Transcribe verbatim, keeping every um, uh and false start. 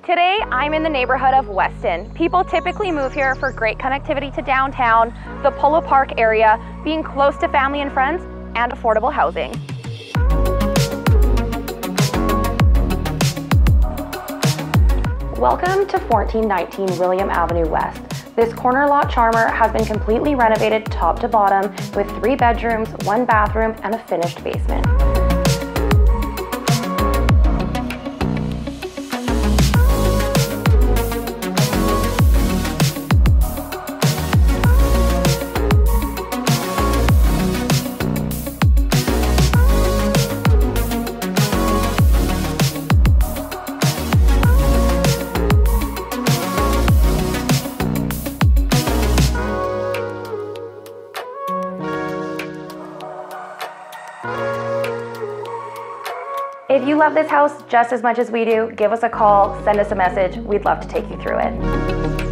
Today, I'm in the neighborhood of Weston. People typically move here for great connectivity to downtown, the Polo Park area, being close to family and friends, and affordable housing. Welcome to fourteen nineteen William Avenue West. This corner lot charmer has been completely renovated top to bottom with three bedrooms, one bathroom, and a finished basement. If you love this house just as much as we do, give us a call, send us a message. We'd love to take you through it.